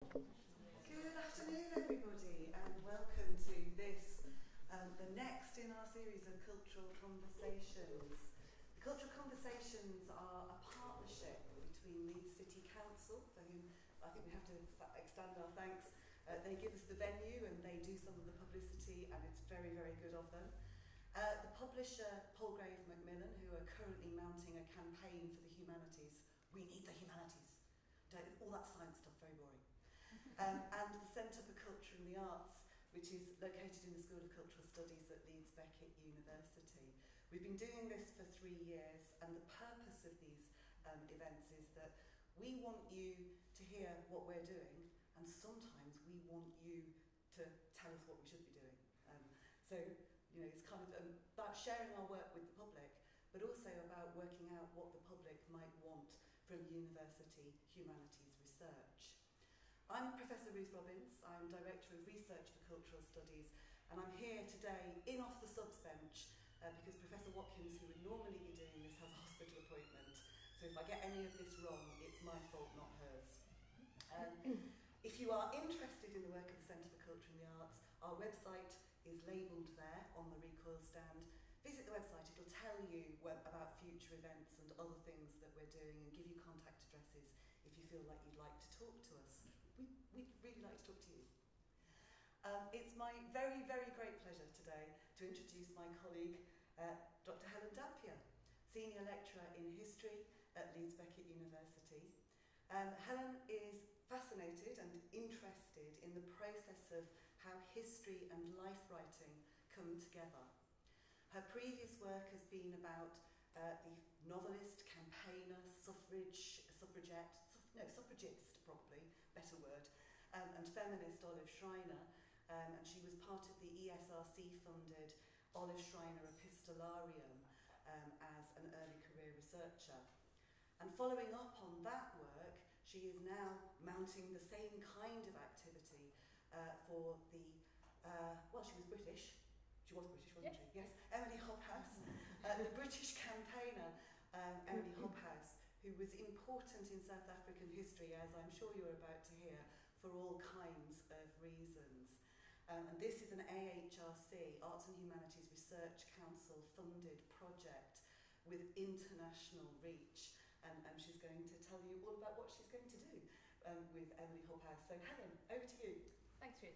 Good afternoon, everybody, and welcome to this, the next in our series of Cultural Conversations. The Cultural Conversations are a partnership between Leeds City Council, for whom I think we have to extend our thanks. They give us the venue and they do some of the publicity, and it's very, very good of them. The publisher, Palgrave Macmillan, who are currently mounting a campaign for the humanities. We need the humanities. All that science stuff, very boring. And the Centre for Culture and the Arts, which is located in the School of Cultural Studies at Leeds Beckett University. We've been doing this for 3 years, and the purpose of these events is that we want you to hear what we're doing, and sometimes we want you to tell us what we should be doing. So, you know, it's kind of about sharing our work with the public, but also about working out what the public might want from university humanities research. I'm Professor Ruth Robbins, I'm Director of Research for Cultural Studies, and I'm here today in off the subs bench because Professor Watkins, who would normally be doing this, has a hospital appointment. So if I get any of this wrong, it's my fault, not hers. If you are interested in the work of the Centre for Culture and the Arts, our website is labelled there on the recoil stand. Visit the website, it'll tell you about future events and other things that we're doing and give you contact addresses if you feel like you'd like to talk to us. We'd really like to talk to you. It's my very, very great pleasure today to introduce my colleague, Dr. Helen Dampier, Senior Lecturer in History at Leeds Beckett University. Helen is fascinated and interested in the process of how history and life writing come together. Her previous work has been about the novelist, campaigner, suffragist probably, better word, and feminist Olive Schreiner, and she was part of the ESRC-funded Olive Schreiner Epistolarium as an early career researcher. And following up on that work, she is now mounting the same kind of activity for the, well, she was British. She was British, wasn't she? Yes, Emily Hobhouse, the British campaigner, Emily Hobhouse, who was important in South African history, as I'm sure you're about to hear, for all kinds of reasons. And this is an AHRC, Arts and Humanities Research Council funded project with international reach. And she's going to tell you all about what she's going to do with Emily Hobhouse. So Helen, over to you. Thanks, Ruth.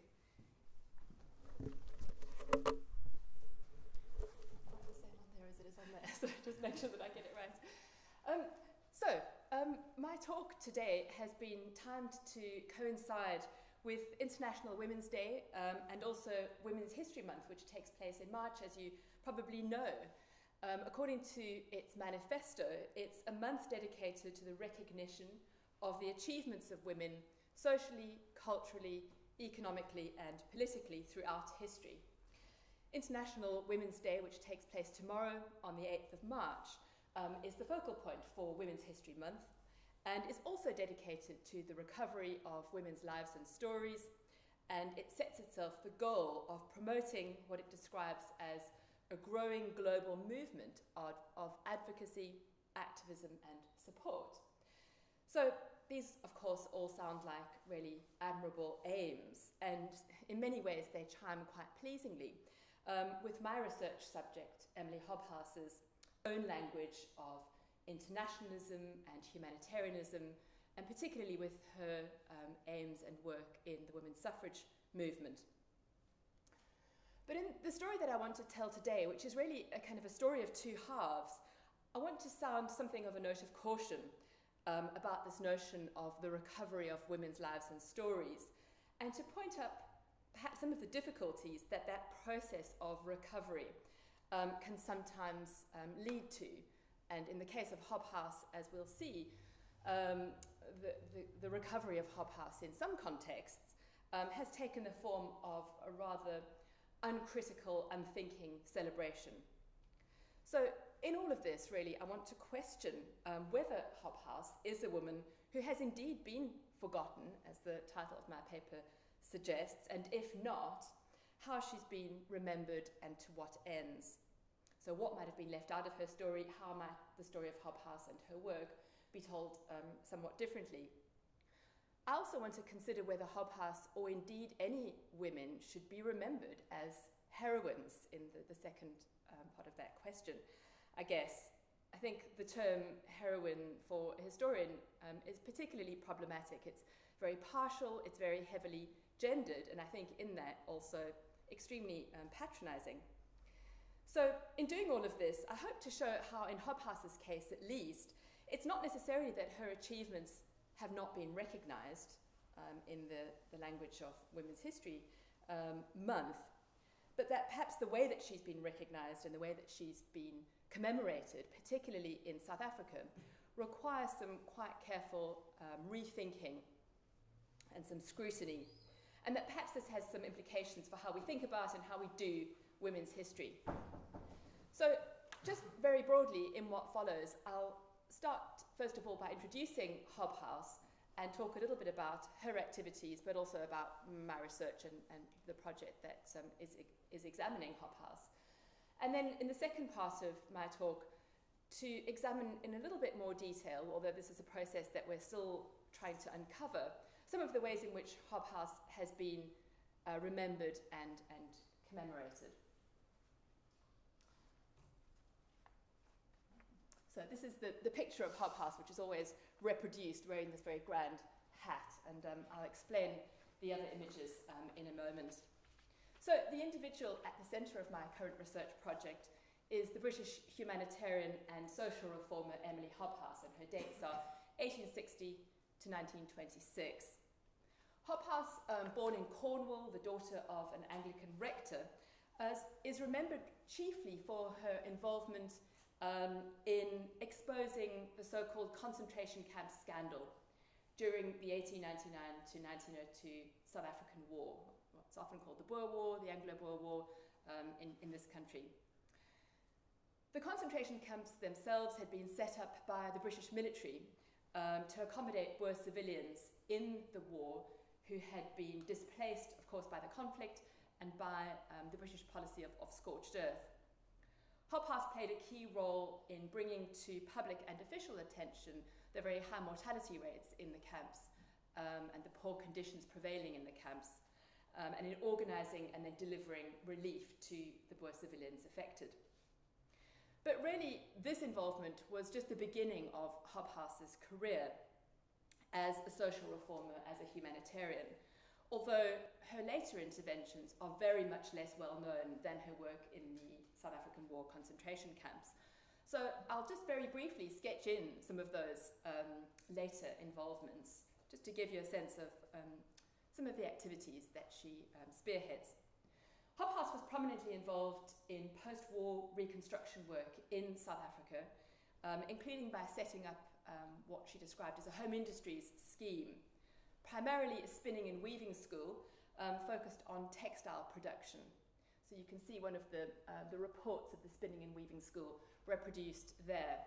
There as it is on there, so just make sure that I get it right. My talk today has been timed to coincide with International Women's Day and also Women's History Month, which takes place in March, as you probably know. According to its manifesto, it's a month dedicated to the recognition of the achievements of women socially, culturally, economically, and politically throughout history. International Women's Day, which takes place tomorrow on the 8th of March, is the focal point for Women's History Month and is also dedicated to the recovery of women's lives and stories, and it sets itself the goal of promoting what it describes as a growing global movement of advocacy, activism, and support. So these, of course, all sound like really admirable aims, and in many ways they chime quite pleasingly with my research subject, Emily Hobhouse's own language of internationalism and humanitarianism, and particularly with her aims and work in the women's suffrage movement. But in the story that I want to tell today, which is really a kind of a story of two halves, I want to sound something of a note of caution about this notion of the recovery of women's lives and stories, and to point up perhaps some of the difficulties that that process of recovery can sometimes lead to. And in the case of Hobhouse, as we'll see, the recovery of Hobhouse in some contexts has taken the form of a rather uncritical, unthinking celebration. So in all of this, really, I want to question whether Hobhouse is a woman who has indeed been forgotten, as the title of my paper suggests, and if not, how she's been remembered and to what ends. So what might have been left out of her story, how might the story of Hobhouse and her work be told somewhat differently. I also want to consider whether Hobhouse, or indeed any women, should be remembered as heroines in the second part of that question. I guess I think the term heroine for a historian is particularly problematic. It's very partial, it's very heavily gendered, and I think in that also extremely patronising. So in doing all of this, I hope to show how in Hobhouse's case at least, it's not necessarily that her achievements have not been recognised in the language of Women's History Month, but that perhaps the way that she's been recognised and the way that she's been commemorated, particularly in South Africa, requires some quite careful rethinking and some scrutiny, and that perhaps this has some implications for how we think about and how we do women's history. So just very broadly in what follows, I'll start first of all by introducing Hobhouse and talk a little bit about her activities, but also about my research and the project that is examining Hobhouse. And then in the second part of my talk, to examine in a little bit more detail, although this is a process that we're still trying to uncover, some of the ways in which Hobhouse has been remembered and commemorated. So this is the picture of Hobhouse, which is always reproduced wearing this very grand hat, and I'll explain the other images in a moment. So the individual at the centre of my current research project is the British humanitarian and social reformer Emily Hobhouse, and her dates are 1860 to 1926. Hobhouse, born in Cornwall, the daughter of an Anglican rector, is remembered chiefly for her involvement in exposing the so-called concentration camp scandal during the 1899 to 1902 South African War. It's often called the Boer War, the Anglo-Boer War in this country. The concentration camps themselves had been set up by the British military to accommodate Boer civilians in the war who had been displaced, of course, by the conflict and by the British policy of scorched earth. Hobhouse played a key role in bringing to public and official attention the very high mortality rates in the camps and the poor conditions prevailing in the camps, and in organising and then delivering relief to the Boer civilians affected. But really, this involvement was just the beginning of Hobhouse's career as a social reformer, as a humanitarian, although her later interventions are very much less well known than her work in the South African War concentration camps. So I'll just very briefly sketch in some of those later involvements, just to give you a sense of some of the activities that she spearheads. Hobhouse was prominently involved in post-war reconstruction work in South Africa, including by setting up what she described as a home industries scheme, primarily a spinning and weaving school focused on textile production. So you can see one of the reports of the spinning and weaving school reproduced there.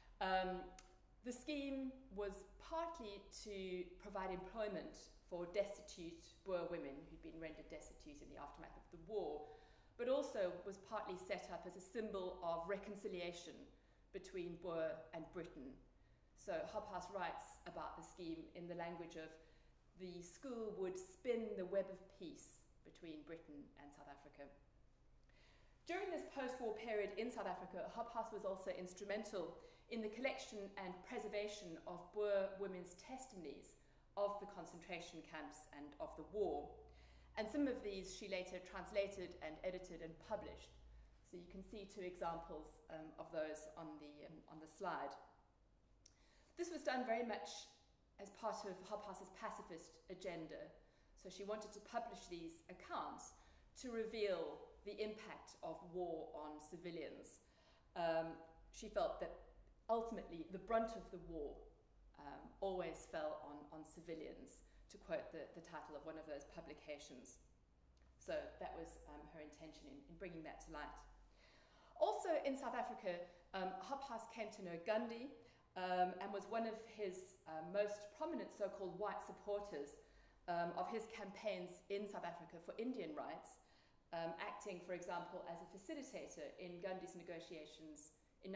The scheme was partly to provide employment for destitute Boer women who'd been rendered destitute in the aftermath of the war, but also was partly set up as a symbol of reconciliation between Boer and Britain. So Hobhouse writes about the scheme in the language of the school would spin the web of peace between Britain and South Africa. During this post-war period in South Africa, Hobhouse was also instrumental in the collection and preservation of Boer women's testimonies of the concentration camps and of the war. And some of these she later translated and edited and published. So you can see two examples of those on the slide. This was done very much as part of Hobhouse's pacifist agenda. So she wanted to publish these accounts to reveal the impact of war on civilians. She felt that ultimately the brunt of the war always fell on civilians, to quote the title of one of those publications. So that was her intention in bringing that to light. Also in South Africa, Hobhouse came to know Gandhi and was one of his most prominent so-called white supporters of his campaigns in South Africa for Indian rights, acting, for example, as a facilitator in Gandhi's negotiations in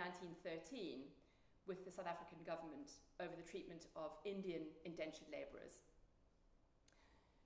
1913 with the South African government over the treatment of Indian indentured labourers.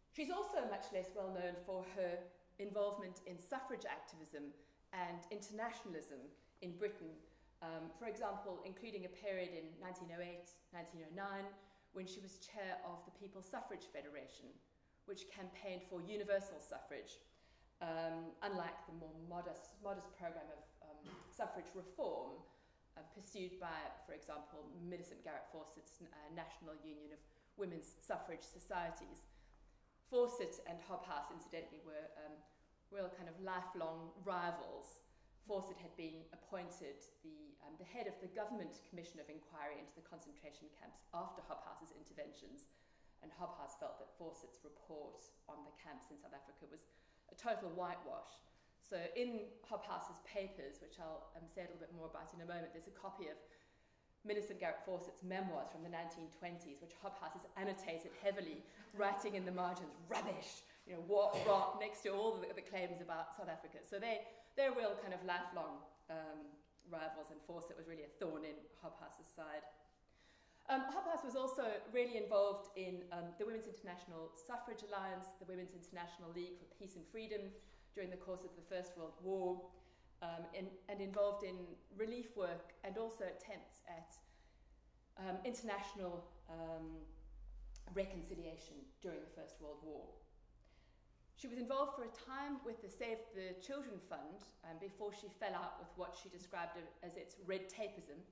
She's also much less well known for her involvement in suffrage activism and internationalism in Britain, for example, including a period in 1908, 1909, when she was chair of the People's Suffrage Federation, which campaigned for universal suffrage, unlike the more modest program of suffrage reform pursued by, for example, Millicent Garrett Fawcett's National Union of Women's Suffrage Societies. Fawcett and Hobhouse, incidentally, were real kind of lifelong rivals. Fawcett had been appointed the head of the Government Commission of Inquiry into the concentration camps after Hobhouse's interventions, and Hobhouse felt that Fawcett's report on the camps in South Africa was a total whitewash. So in Hobhouse's papers, which I'll say a little bit more about in a moment, there's a copy of Millicent Garrett Fawcett's memoirs from the 1920s, which Hobhouse has annotated heavily, writing in the margins, rubbish, you know, what rot, next to all the claims about South Africa. So they're real kind of lifelong rivals, and Fawcett was really a thorn in Hobhouse's side. Hobhouse was also really involved in the Women's International Suffrage Alliance, the Women's International League for Peace and Freedom during the course of the First World War, and involved in relief work and also attempts at international reconciliation during the First World War. She was involved for a time with the Save the Children Fund before she fell out with what she described as its red tapeism.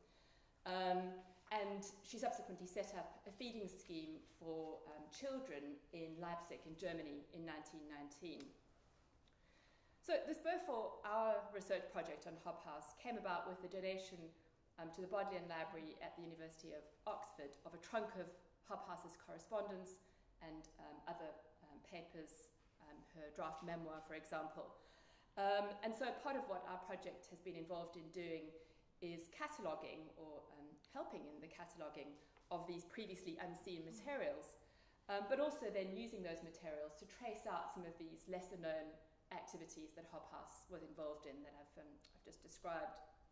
And she subsequently set up a feeding scheme for children in Leipzig in Germany in 1919. So the spur for our research project on Hobhouse came about with the donation to the Bodleian Library at the University of Oxford of a trunk of Hobhouse's correspondence and other papers, her draft memoir, for example. And so part of what our project has been involved in doing is cataloguing or helping in the cataloguing of these previously unseen materials, but also then using those materials to trace out some of these lesser known activities that Hobhouse was involved in that I've just described.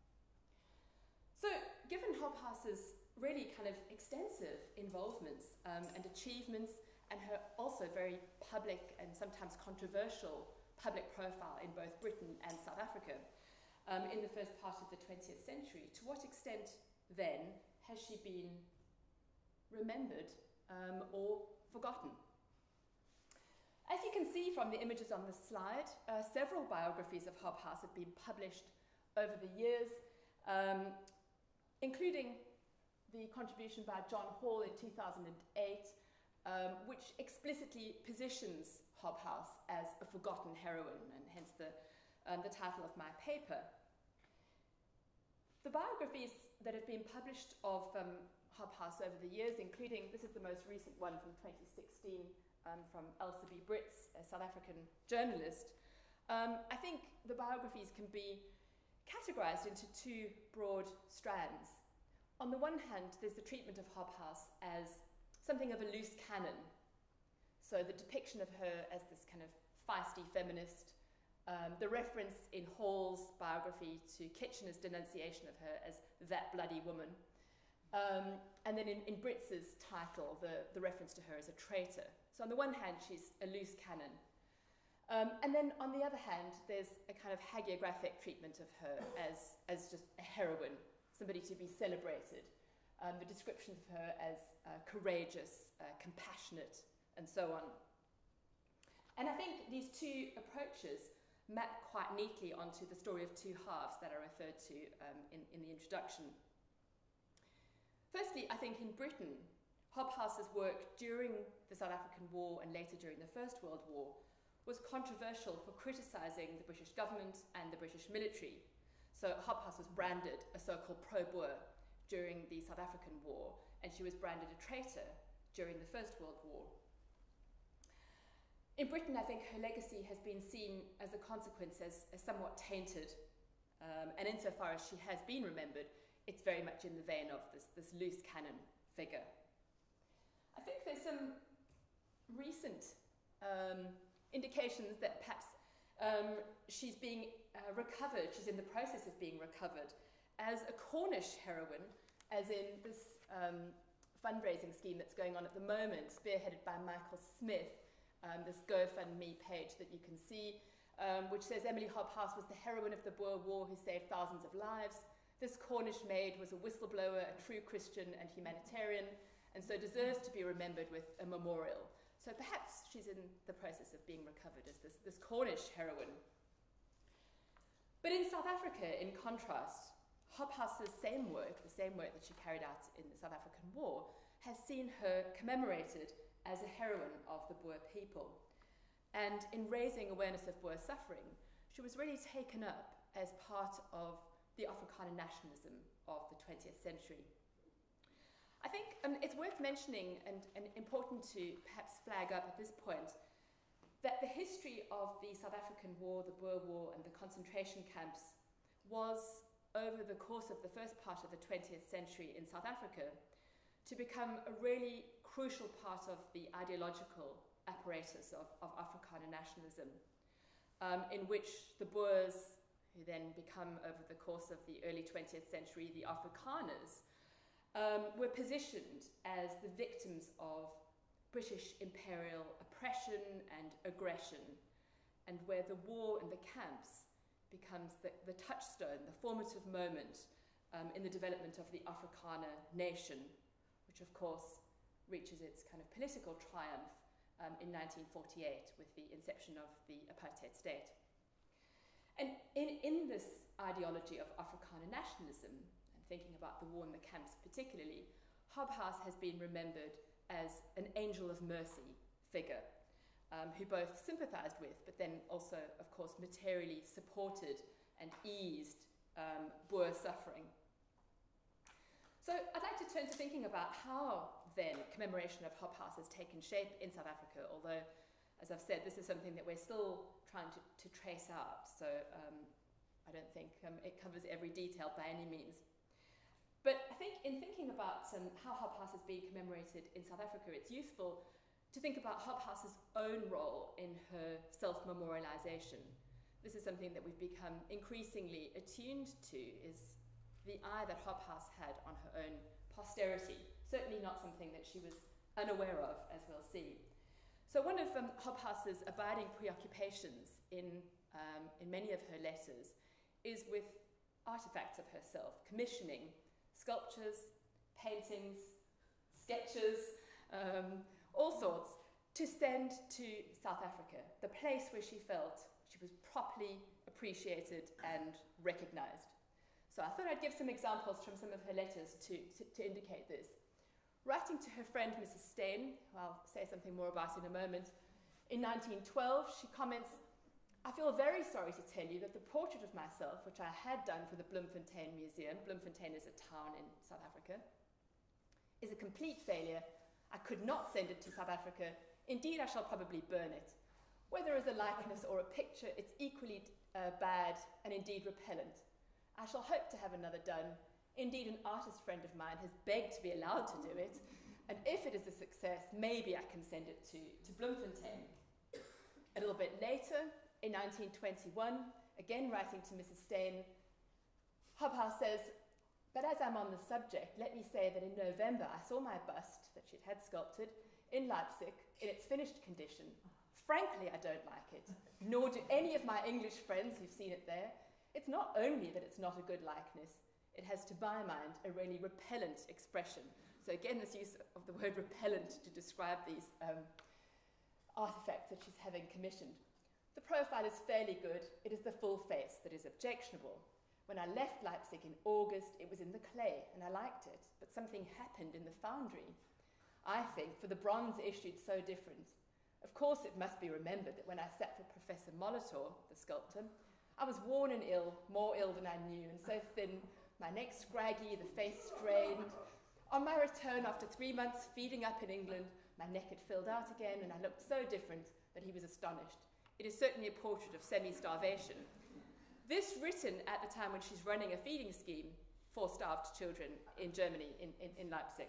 So given Hobhouse's really kind of extensive involvements and achievements, and her also very public and sometimes controversial public profile in both Britain and South Africa in the first part of the 20th century, to what extent then has she been remembered or forgotten? As you can see from the images on the slide, several biographies of Hobhouse have been published over the years, including the contribution by John Hall in 2008, which explicitly positions Hobhouse as a forgotten heroine, and hence the title of my paper. The biographies that have been published of Hobhouse over the years, including, this is the most recent one from 2016, from Elsa B. Brits, a South African journalist. I think the biographies can be categorized into two broad strands. On the one hand, there's the treatment of Hobhouse as something of a loose cannon. So the depiction of her as this kind of feisty feminist, the reference in Hall's biography to Kitchener's denunciation of her as that bloody woman, and then in Brits's title, the reference to her as a traitor. So on the one hand, she's a loose cannon. And then on the other hand, there's a kind of hagiographic treatment of her as just a heroine, somebody to be celebrated. The description of her as courageous, compassionate, and so on. And I think these two approaches map quite neatly onto the story of two halves that I referred to in the introduction. Firstly, I think in Britain, Hobhouse's work during the South African War and later during the First World War was controversial for criticising the British government and the British military. So Hobhouse was branded a so-called pro-Boer during the South African War, and she was branded a traitor during the First World War. In Britain, I think her legacy has been seen as a consequence as somewhat tainted, and insofar as she has been remembered, it's very much in the vein of this loose cannon figure. I think there's some recent indications that perhaps she's being recovered, she's in the process of being recovered as a Cornish heroine, as in this fundraising scheme that's going on at the moment, spearheaded by Michael Smith, this GoFundMe page that you can see, which says Emily Hobhouse was the heroine of the Boer War who saved thousands of lives. This Cornish maid was a whistleblower, a true Christian and humanitarian, and so deserves to be remembered with a memorial. So perhaps she's in the process of being recovered as this Cornish heroine. But in South Africa, in contrast, Hobhouse's same work, the same work that she carried out in the South African War, has seen her commemorated as a heroine of the Boer people. And in raising awareness of Boer suffering, she was really taken up as part of the Afrikaner nationalism of the 20th century. I think it's worth mentioning and important to perhaps flag up at this point that the history of the South African War, the Boer War, and the concentration camps was, over the course of the first part of the 20th century in South Africa, to become a really crucial part of the ideological apparatus of Afrikaner nationalism, in which the Boers, who then become, over the course of the early 20th century, the Afrikaners, were positioned as the victims of British imperial oppression and aggression, and where the war and the camps becomes the touchstone, the formative moment in the development of the Afrikaner nation, which of course reaches its kind of political triumph in 1948 with the inception of the apartheid state. And in this ideology of Afrikaner nationalism, and thinking about the war and the camps particularly, Hobhouse has been remembered as an angel of mercy figure, who both sympathized with, but then also, of course, materially supported and eased Boer suffering. So I'd like to turn to thinking about how then commemoration of Hobhouse has taken shape in South Africa, although, as I've said, this is something that we're still trying to trace out, so I don't think it covers every detail by any means. But I think in thinking about how Hobhouse is being commemorated in South Africa, it's useful to think about Hobhouse's own role in her self-memorialization. This is something that we've become increasingly attuned to, is the eye that Hobhouse had on her own posterity, certainly not something that she was unaware of, as we'll see. So one of Hobhouse's abiding preoccupations in many of her letters is with artifacts of herself, commissioning sculptures, paintings, sketches, all sorts, to send to South Africa, the place where she felt she was properly appreciated and recognized. So I thought I'd give some examples from some of her letters to indicate this. Writing to her friend Mrs. Steyn, who I'll say something more about in a moment, in 1912 she comments, "I feel very sorry to tell you that the portrait of myself, which I had done for the Bloemfontein Museum," Bloemfontein is a town in South Africa, "is a complete failure. I could not send it to South Africa. Indeed, I shall probably burn it. Whether as a likeness or a picture, it's equally bad and indeed repellent. I shall hope to have another done. Indeed, an artist friend of mine has begged to be allowed to do it, and if it is a success, maybe I can send it to Bloemfontein." A little bit later, in 1921, again writing to Mrs. Steyn, Hobhouse says, "But as I'm on the subject, let me say that in November I saw my bust that she'd had sculpted in Leipzig in its finished condition. Frankly, I don't like it, nor do any of my English friends who've seen it there. It's not only that it's not a good likeness, it has, to my mind, a really repellent expression." So again, this use of the word repellent to describe these artifacts that she's having commissioned. "The profile is fairly good. It is the full face that is objectionable. When I left Leipzig in August, it was in the clay, and I liked it, but something happened in the foundry. I think, for the bronze issued so different. Of course, it must be remembered that when I sat for Professor Molitor, the sculptor, I was worn and ill, more ill than I knew, and so thin, my neck scraggy, the face strained. On my return after 3 months feeding up in England, my neck had filled out again, and I looked so different that he was astonished. It is certainly a portrait of semi-starvation." This written at the time when she's running a feeding scheme for starved children in Germany, in Leipzig.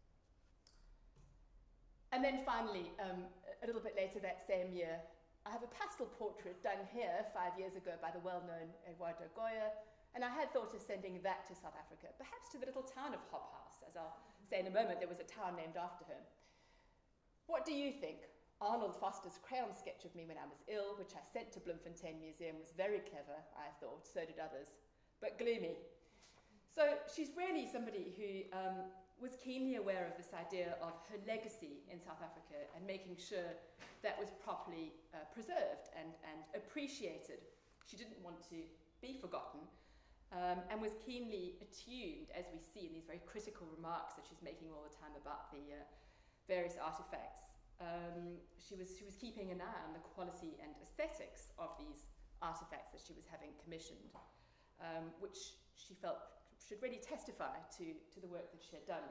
And then finally, a little bit later that same year, I have a pastel portrait done here 5 years ago by the well-known Eduardo Goya, and I had thought of sending that to South Africa, perhaps to the little town of Hobhouse. As I'll say in a moment, there was a town named after her. What do you think Arnold Foster's crayon sketch of me when I was ill, which I sent to Bloemfontein Museum, was very clever, I thought, so did others, but gloomy. So she's really somebody who was keenly aware of this idea of her legacy in South Africa and making sure that was properly preserved and appreciated. She didn't want to be forgotten, and was keenly attuned, as we see in these very critical remarks that she's making all the time about the various artifacts. She was keeping an eye on the quality and aesthetics of these artifacts that she was having commissioned, which she felt should really testify to the work that she had done.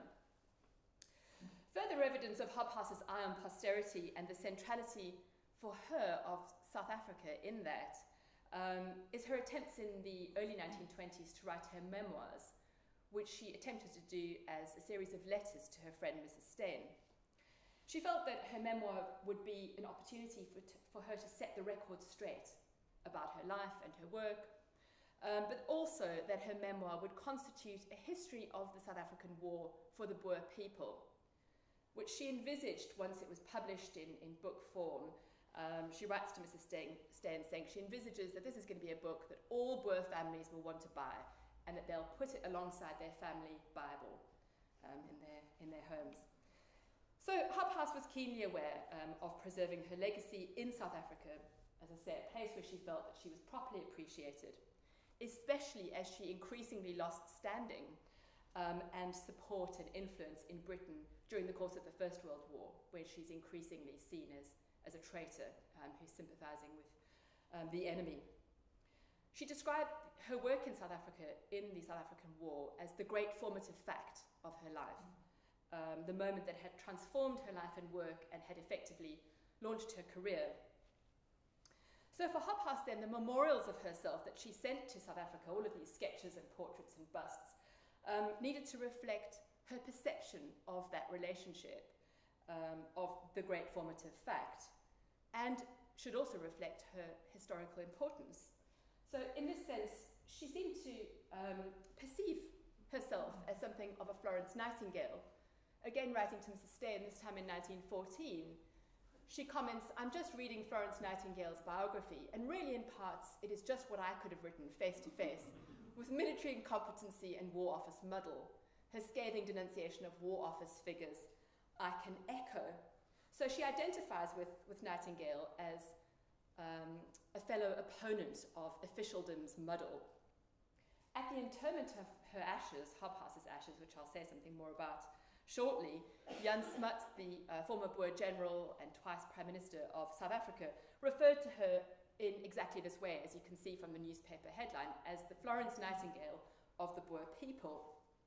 Further evidence of Hobhouse's eye on posterity and the centrality for her of South Africa in that is her attempts in the early 1920s to write her memoirs, which she attempted to do as a series of letters to her friend Mrs. Steyn. She felt that her memoir would be an opportunity for her to set the record straight about her life and her work, but also that her memoir would constitute a history of the South African War for the Boer people, which she envisaged once it was published in book form. She writes to Mrs. Steyn saying she envisages that this is going to be a book that all Boer families will want to buy and that they'll put it alongside their family Bible in their homes. So Hobhouse was keenly aware of preserving her legacy in South Africa, as I say, a place where she felt that she was properly appreciated, especially as she increasingly lost standing and support and influence in Britain during the course of the First World War, where she's increasingly seen as a traitor who's sympathising with the enemy. She described her work in South Africa in the South African War as the great formative fact of her life, the moment that had transformed her life and work and had effectively launched her career. So for Hobhouse then, the memorials of herself that she sent to South Africa, all of these sketches and portraits and busts, needed to reflect her perception of that relationship, of the great formative fact, and should also reflect her historical importance. So in this sense, she seemed to perceive herself as something of a Florence Nightingale. Again, writing to Mrs. Steyn, this time in 1914, she comments, "I'm just reading Florence Nightingale's biography, and really in parts it is just what I could have written face to face, with military incompetency and War Office muddle. Her scathing denunciation of War Office figures I can echo." So she identifies with Nightingale as a fellow opponent of officialdom's muddle. At the interment of her ashes, Hobhouse's ashes, which I'll say something more about shortly, Jan Smuts, the former Boer general and twice Prime Minister of South Africa, referred to her in exactly this way, as you can see from the newspaper headline, as the Florence Nightingale of the Boer people.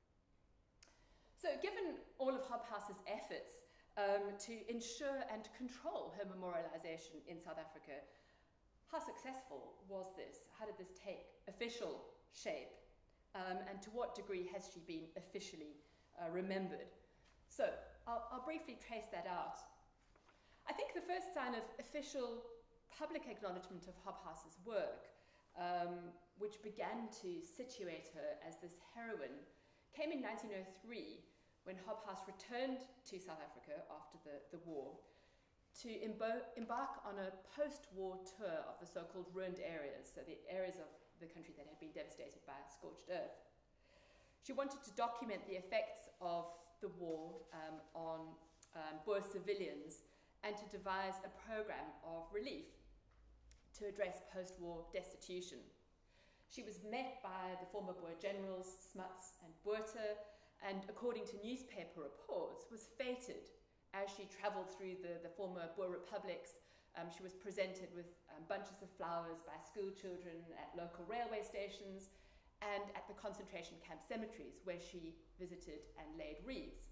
So given all of Hobhouse's efforts to ensure and control her memorialisation in South Africa, how successful was this? How did this take official shape? And to what degree has she been officially remembered? So I'll briefly trace that out. I think the first sign of official public acknowledgement of Hobhouse's work, which began to situate her as this heroine, came in 1903 when Hobhouse returned to South Africa after the war to embark on a post-war tour of the so-called ruined areas, so the areas of the country that had been devastated by scorched earth. She wanted to document the effects of the war on Boer civilians and to devise a program of relief to address post-war destitution. She was met by the former Boer generals Smuts and Botha, and according to newspaper reports, was feted as she travelled through the former Boer republics. She was presented with bunches of flowers by school children at local railway stations and at the concentration camp cemeteries where she visited and laid wreaths.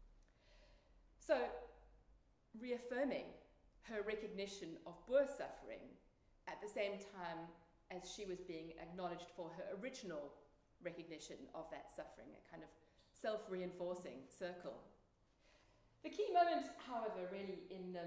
So, reaffirming her recognition of Boer suffering at the same time as she was being acknowledged for her original recognition of that suffering, a kind of self-reinforcing circle. The key moment, however, really in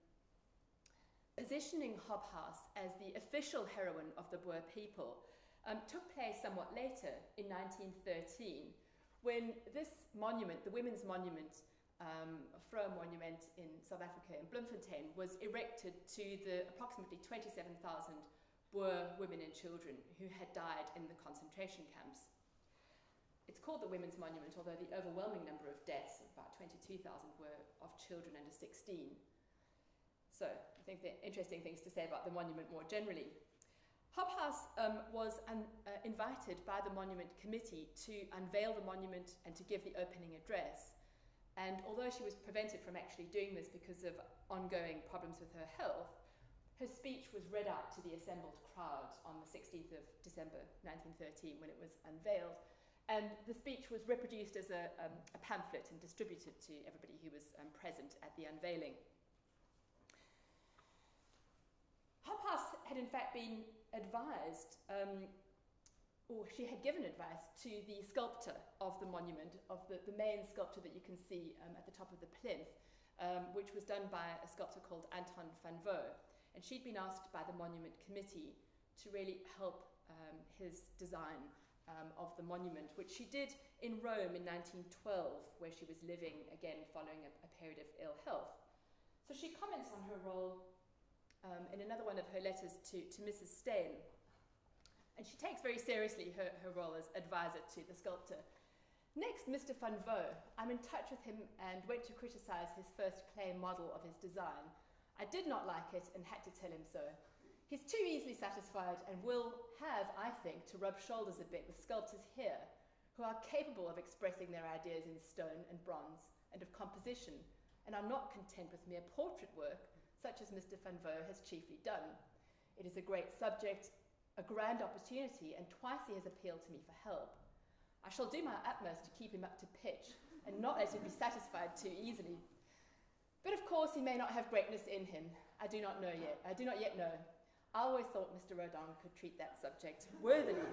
positioning Hobhouse as the official heroine of the Boer people took place somewhat later in 1913, when this monument, the Women's Monument, Vroom monument in South Africa, in Bloemfontein, was erected to the approximately 27,000 Boer women and children who had died in the concentration camps. It's called the Women's Monument, although the overwhelming number of deaths, about 22,000, were of children under 16. So I think there are interesting things to say about the monument more generally. Hobhouse was invited by the Monument Committee to unveil the monument and to give the opening address. And although she was prevented from actually doing this because of ongoing problems with her health, her speech was read out to the assembled crowd on the 16th of December 1913 when it was unveiled. And the speech was reproduced as a pamphlet and distributed to everybody who was present at the unveiling. Hobhouse had in fact been advised, or she had given advice to the sculptor of the monument, of the main sculpture that you can see at the top of the plinth, which was done by a sculptor called Anton van Vaux. And she'd been asked by the Monument Committee to really help his design of the monument, which she did in Rome in 1912, where she was living, again, following a period of ill health. So she comments on her role in another one of her letters to Mrs. Steyn. And she takes very seriously her role as advisor to the sculptor. Next, Mr. van Vaux. I'm in touch with him and went to criticize his first clay model of his design. I did not like it and had to tell him so. He's too easily satisfied and will have, I think, to rub shoulders a bit with sculptors here who are capable of expressing their ideas in stone and bronze and of composition, and are not content with mere portrait work, such as Mr. van Vaux has chiefly done. It is a great subject, a grand opportunity, and twice he has appealed to me for help. I shall do my utmost to keep him up to pitch and not let him be satisfied too easily. But of course he may not have greatness in him. I do not yet know. I always thought Mr. Rodin could treat that subject worthily.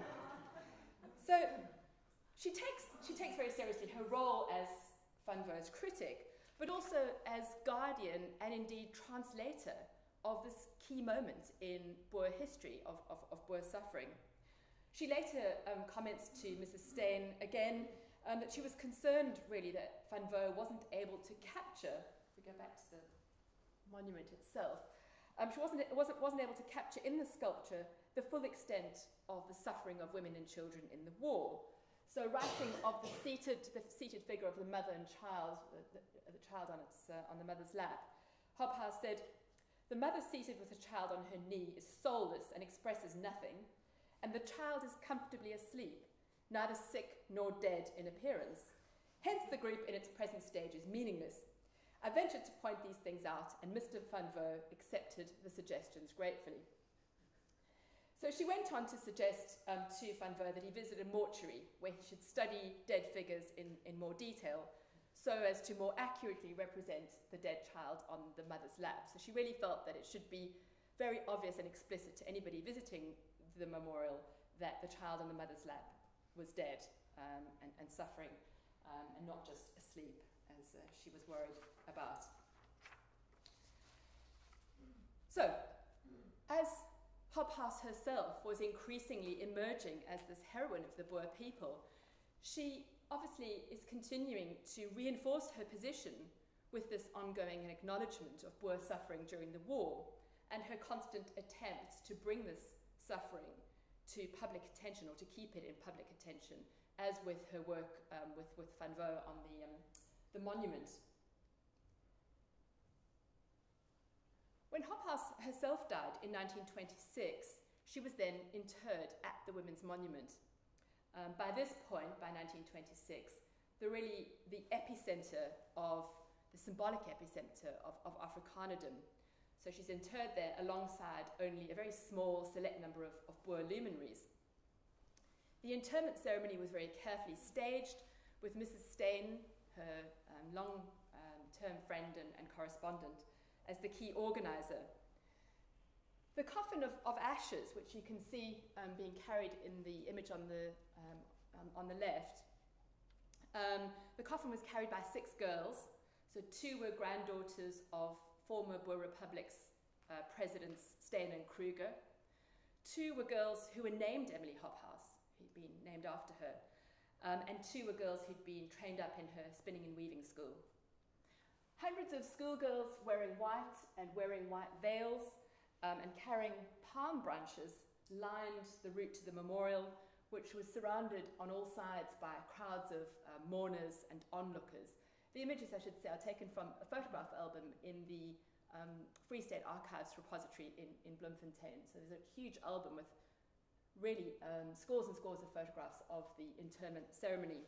So she takes very seriously her role as Van Vaux's critic, but also as guardian and indeed translator of this key moment in Boer history, of Boer suffering. She later comments to Mrs. Steyn again that she was concerned really that Van Vaux wasn't able to capture, if we go back to the monument itself, she wasn't able to capture in the sculpture the full extent of the suffering of women and children in the war. So writing of the seated figure of the mother and child, the child on the mother's lap, Hobhouse said, "The mother seated with the child on her knee is soulless and expresses nothing, and the child is comfortably asleep, neither sick nor dead in appearance. Hence the group in its present stage is meaningless. I ventured to point these things out, and Mr. van Vaux accepted the suggestions gratefully." So she went on to suggest to Van Vaux that he visit a mortuary where he should study dead figures in more detail so as to more accurately represent the dead child on the mother's lap. So she really felt that it should be very obvious and explicit to anybody visiting the memorial that the child on the mother's lap was dead and suffering and not just asleep, as she was worried about. So, as Hobhouse herself was increasingly emerging as this heroine of the Boer people, she obviously is continuing to reinforce her position with this ongoing acknowledgement of Boer suffering during the war and her constant attempts to bring this suffering to public attention, or to keep it in public attention, as with her work with Van Vaux on the monument. When Hobhouse herself died in 1926, she was then interred at the Women's Monument. By this point, by 1926, the epicenter of, the symbolic epicenter of Afrikanerdom. So she's interred there alongside only a very small select number of Boer luminaries. The interment ceremony was very carefully staged, with Mrs. Steyn, her long-term friend and correspondent, as the key organizer. The coffin of ashes, which you can see being carried in the image on the left, the coffin was carried by 6 girls. So 2 were granddaughters of former Boer Republic's presidents Steyn and Kruger. 2 were girls who were named Emily Hobhouse, who'd been named after her, and 2 were girls who'd been trained up in her spinning and weaving school. Hundreds of schoolgirls wearing white and wearing white veils and carrying palm branches lined the route to the memorial, which was surrounded on all sides by crowds of mourners and onlookers. The images, I should say, are taken from a photograph album in the Free State Archives repository in Bloemfontein. So there's a huge album with really scores and scores of photographs of the interment ceremony.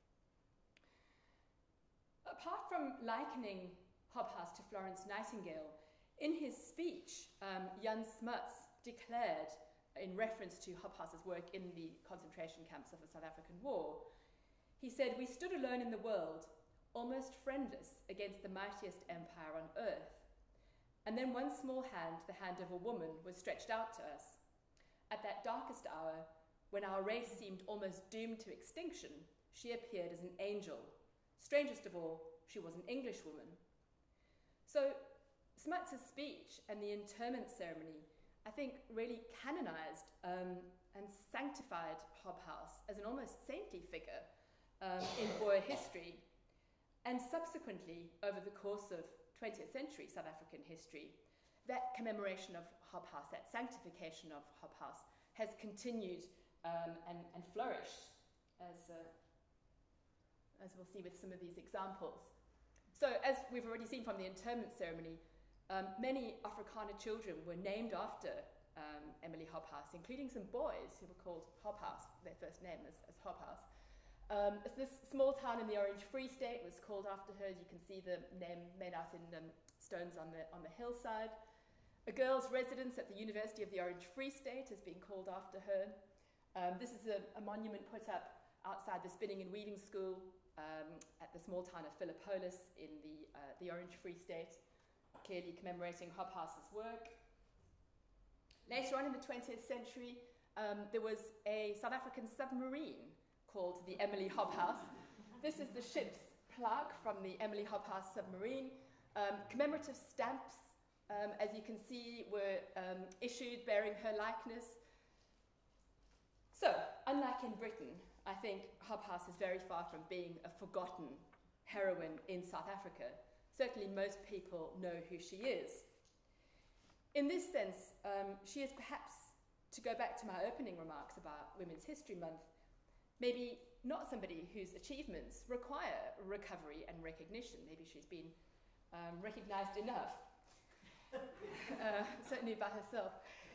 Apart from likening Hobhouse to Florence Nightingale, in his speech, Jan Smuts declared, in reference to Hobhouse's work in the concentration camps of the South African War, he said, "We stood alone in the world, almost friendless against the mightiest empire on earth. And then one small hand, the hand of a woman, was stretched out to us. At that darkest hour, when our race seemed almost doomed to extinction, she appeared as an angel. Strangest of all, she was an Englishwoman." So Smuts' speech and the interment ceremony, I think, really canonized and sanctified Hobhouse as an almost saintly figure in Boer history. And subsequently, over the course of 20th century South African history, that commemoration of Hobhouse, that sanctification of Hobhouse, has continued and flourished, as we'll see with some of these examples. So, as we've already seen from the interment ceremony, many Afrikaner children were named after Emily Hobhouse, including some boys who were called Hobhouse, their first name as Hobhouse. This small town in the Orange Free State was called after her. You can see the name made out in stones on the hillside. A girls' residence at the University of the Orange Free State has been called after her. This is a monument put up outside the Spinning and Weaving School at the small town of Philippolis in the Orange Free State, clearly commemorating Hobhouse's work. Later on in the 20th century, there was a South African submarine called the Emily Hobhouse. This is the ship's plaque from the Emily Hobhouse submarine. Commemorative stamps, as you can see, were issued bearing her likeness. So, unlike in Britain, I think Hobhouse is very far from being a forgotten heroine in South Africa. Certainly most people know who she is. In this sense, she is perhaps, to go back to my opening remarks about Women's History Month, maybe not somebody whose achievements require recovery and recognition. Maybe she's been recognised enough, certainly by herself.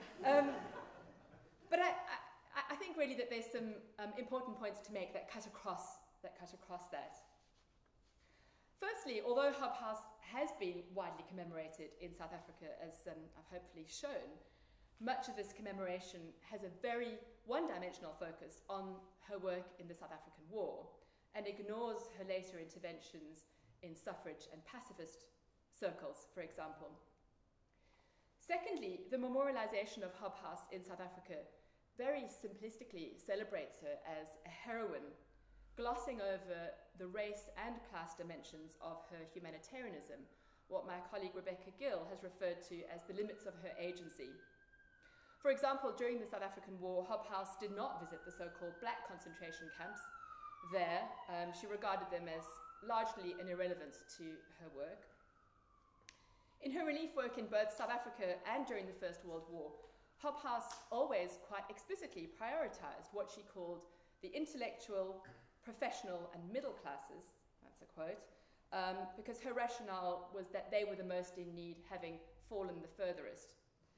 But I think really that there's some important points to make that cut across that. Firstly, although Hobhouse has been widely commemorated in South Africa, as I've hopefully shown, much of this commemoration has a very one-dimensional focus on her work in the South African War and ignores her later interventions in suffrage and pacifist circles, for example. Secondly, the memorialization of Hobhouse in South Africa very simplistically celebrates her as a heroine, glossing over the race and class dimensions of her humanitarianism, what my colleague Rebecca Gill has referred to as the limits of her agency. For example, during the South African War, Hobhouse did not visit the so-called black concentration camps. There, she regarded them as largely an irrelevance to her work. In her relief work in both South Africa and during the First World War, Hobhouse always quite explicitly prioritized what she called the intellectual, professional and middle classes, that's a quote, because her rationale was that they were the most in need, having fallen the furthest.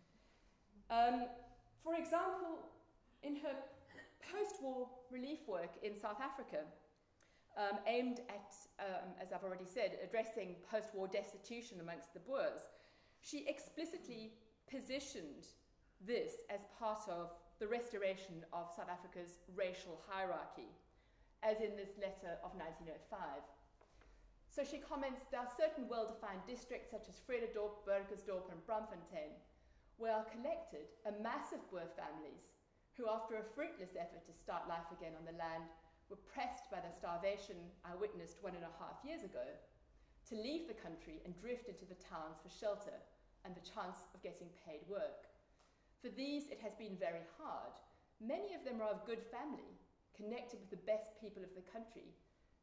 For example, in her post-war relief work in South Africa, aimed at, as I've already said, addressing post-war destitution amongst the Boers, she explicitly positioned this as part of the restoration of South Africa's racial hierarchy, as in this letter of 1905. So she comments, there are certain well-defined districts such as Vredendorp, Burgersdorp and Braamfontein, where are collected a mass of Boer families who, after a fruitless effort to start life again on the land, were pressed by the starvation I witnessed 1.5 years ago to leave the country and drift into the towns for shelter and the chance of getting paid work. For these, it has been very hard. Many of them are of good family, connected with the best people of the country,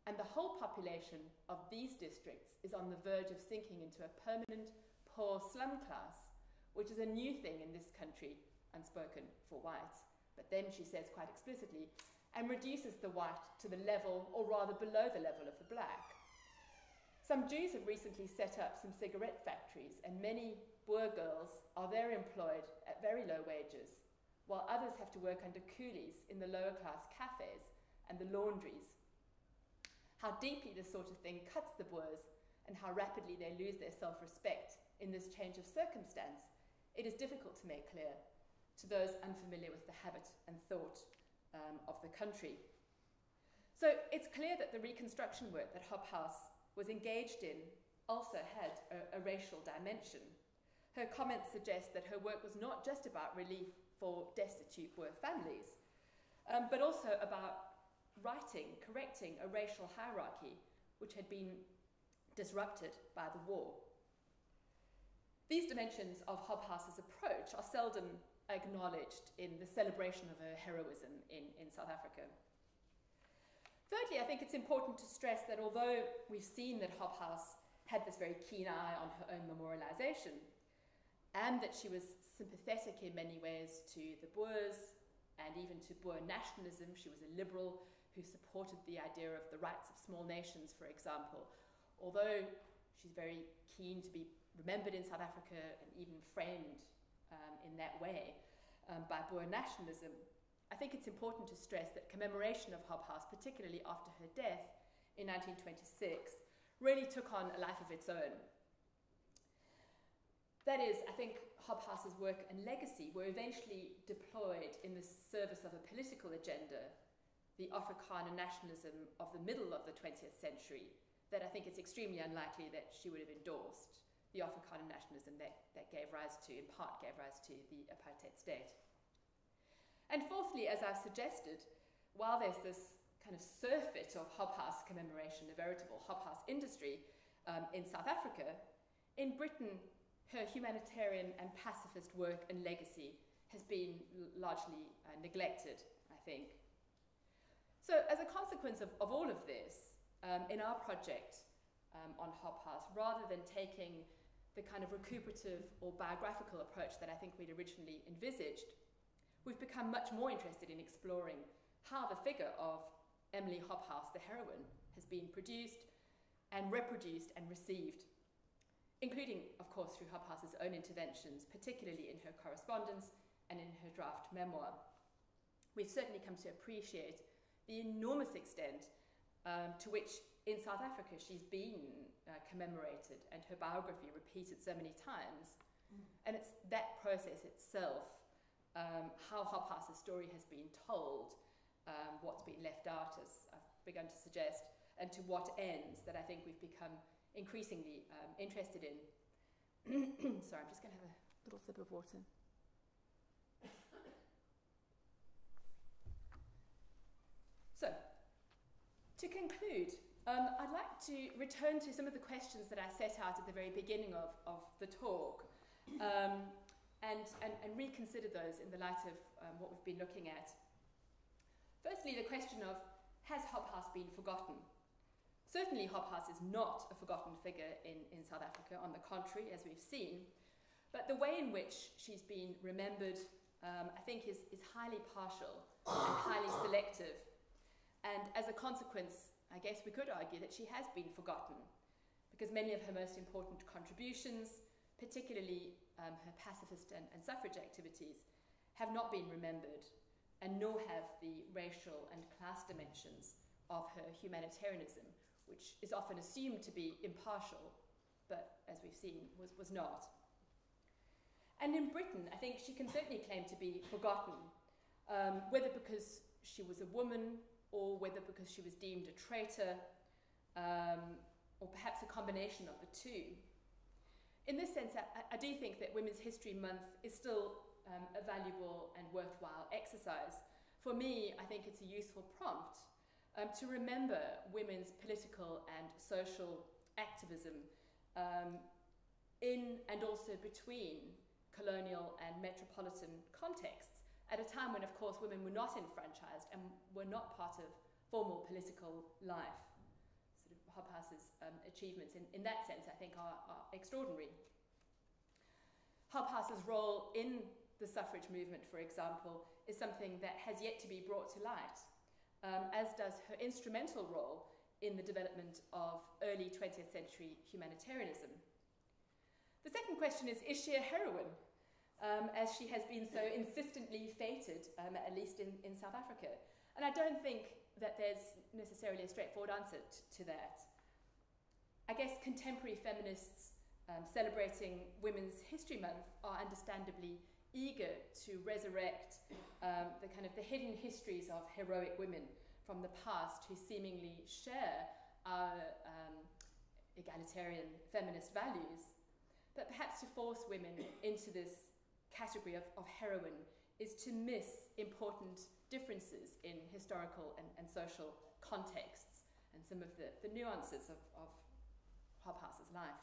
and the whole population of these districts is on the verge of sinking into a permanent poor slum class, which is a new thing in this country, unspoken for whites. But then she says quite explicitly, and reduces the white to the level, or rather below the level of the black. Some Jews have recently set up some cigarette factories, and many Boer girls are there employed at very low wages, while others have to work under coolies in the lower class cafes and the laundries. How deeply this sort of thing cuts the Boers, and how rapidly they lose their self-respect in this change of circumstance, it is difficult to make clear to those unfamiliar with the habit and thought of the country. So it's clear that the reconstruction work that Hobhouse was engaged in also had a racial dimension. Her comments suggest that her work was not just about relief for destitute Boer families, but also about correcting a racial hierarchy which had been disrupted by the war. These dimensions of Hobhouse's approach are seldom acknowledged in the celebration of her heroism in South Africa. Thirdly, I think it's important to stress that although we've seen that Hobhouse had this very keen eye on her own memorialization, and that she was sympathetic in many ways to the Boers and even to Boer nationalism, she was a liberal who supported the idea of the rights of small nations, for example. Although she's very keen to be remembered in South Africa and even framed in that way by Boer nationalism, I think it's important to stress that commemoration of Hobhouse, particularly after her death in 1926, really took on a life of its own. That is, I think Hobhouse's work and legacy were eventually deployed in the service of a political agenda, the Afrikaner nationalism of the middle of the 20th century, that I think it's extremely unlikely that she would have endorsed, the Afrikaner nationalism that in part gave rise to the apartheid state. And fourthly, as I've suggested, while there's this kind of surfeit of Hobhouse commemoration, a veritable Hobhouse industry in South Africa, in Britain, her humanitarian and pacifist work and legacy has been largely neglected, I think. So as a consequence of all of this, in our project on Hobhouse, rather than taking the kind of recuperative or biographical approach that I think we'd originally envisaged, we've become much more interested in exploring how the figure of Emily Hobhouse, the heroine, has been produced and reproduced and received, including, of course, through Hobhouse's own interventions, particularly in her correspondence and in her draft memoir. We've certainly come to appreciate the enormous extent to which in South Africa she's been commemorated and her biography repeated so many times. And it's that process itself, how Hobhouse's story has been told, what's been left out, as I've begun to suggest, and to what ends, that I think we've become increasingly interested in. Sorry, I'm just going to have a little sip of water. So, to conclude, I'd like to return to some of the questions that I set out at the very beginning of the talk, and reconsider those in the light of what we've been looking at. Firstly, the question of, has Hobhouse been forgotten? Certainly Hobhouse is not a forgotten figure in South Africa, on the contrary, as we've seen, but the way in which she's been remembered, I think, is highly partial and highly selective. And as a consequence, I guess we could argue that she has been forgotten, because many of her most important contributions, particularly her pacifist and suffrage activities, have not been remembered, and nor have the racial and class dimensions of her humanitarianism, which is often assumed to be impartial, but as we've seen, was not. And in Britain, I think she can certainly claim to be forgotten, whether because she was a woman, or whether because she was deemed a traitor, or perhaps a combination of the two. In this sense, I do think that Women's History Month is still a valuable and worthwhile exercise. For me, I think it's a useful prompt to remember women's political and social activism in and also between colonial and metropolitan contexts, at a time when, of course, women were not enfranchised and were not part of formal political life. Hobhouse' achievements in that sense, I think, are extraordinary. Hobhouse's role in the suffrage movement, for example, is something that has yet to be brought to light, as does her instrumental role in the development of early 20th century humanitarianism. The second question is she a heroine, as she has been so insistently feted, at least in South Africa? And I don't think that there's necessarily a straightforward answer to that. I guess contemporary feminists celebrating Women's History Month are understandably eager to resurrect the hidden histories of heroic women from the past who seemingly share our egalitarian feminist values. But perhaps to force women into this category of heroine is to miss important differences in historical and social contexts and some of the nuances of Hobhouse's life.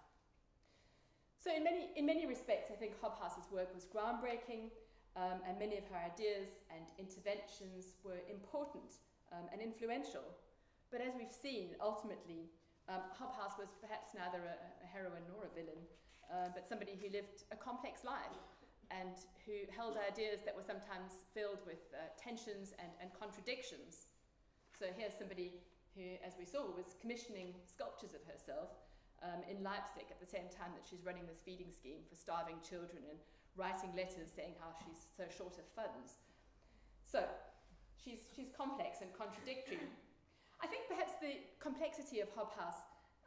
So in many respects, I think Hobhouse's work was groundbreaking, and many of her ideas and interventions were important and influential. But as we've seen, ultimately, Hobhouse was perhaps neither a heroine nor a villain, but somebody who lived a complex life and who held ideas that were sometimes filled with tensions and contradictions. So here's somebody who, as we saw, was commissioning sculptures of herself in Leipzig at the same time that she's running this feeding scheme for starving children and writing letters saying how she's so short of funds. So she's complex and contradictory. I think perhaps the complexity of Hobhouse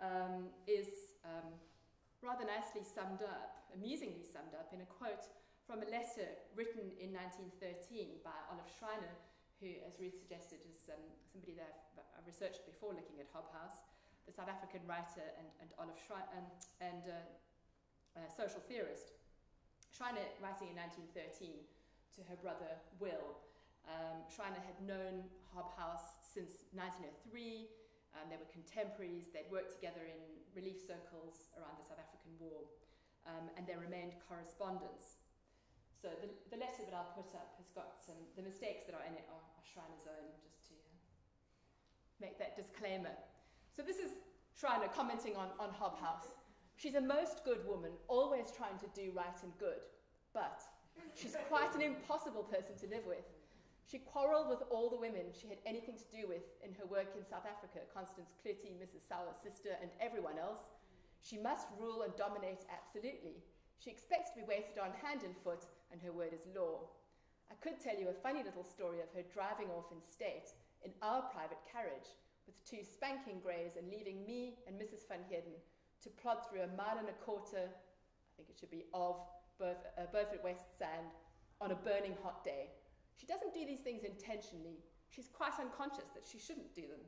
is rather nicely summed up, amusingly summed up, in a quote from a letter written in 1913 by Olive Schreiner, who, as Ruth suggested, is somebody that I've researched before looking at Hobhouse, the South African writer and Olive Schreiner and social theorist. Schreiner, writing in 1913 to her brother Will, Schreiner had known Hobhouse since 1903. They were contemporaries. They'd worked together in relief circles around the South African War, and there remained correspondence. So the letter that I'll put up has got the mistakes that are in it are Schreiner's own, just to make that disclaimer. So this is Schreiner commenting on Hobhouse. She's a most good woman, always trying to do right and good, but she's quite an impossible person to live with. She quarrelled with all the women she had anything to do with in her work in South Africa, Constance Cloete, Mrs. Sauer's sister, and everyone else. She must rule and dominate absolutely. She expects to be waited on hand and foot, and her word is law. I could tell you a funny little story of her driving off in state in our private carriage with 2 spanking greys and leaving me and Mrs. Van Heerden to plod through 1.25 miles, I think it should be, of Beaufort West sand on a burning hot day. She doesn't do these things intentionally. She's quite unconscious that she shouldn't do them.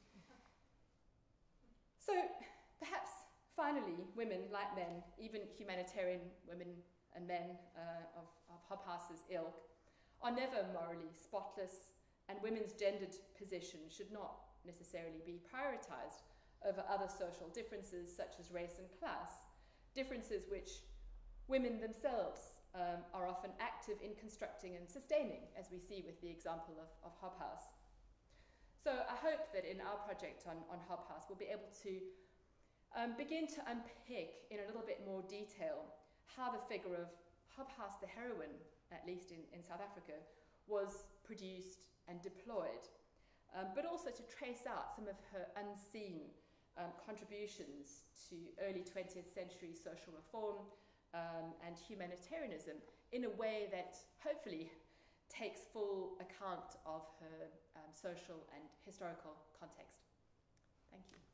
So perhaps finally, women, like men, even humanitarian women and men of Hobhouse's ilk, are never morally spotless, and women's gendered position should not necessarily be prioritised over other social differences such as race and class, differences which women themselves are often active in constructing and sustaining, as we see with the example of Hobhouse. So I hope that in our project on Hobhouse we'll be able to begin to unpick in a little bit more detail how the figure of Hobhouse the heroine, at least in South Africa, was produced and deployed, but also to trace out some of her unseen contributions to early 20th century social reform and humanitarianism in a way that hopefully takes full account of her social and historical context. Thank you.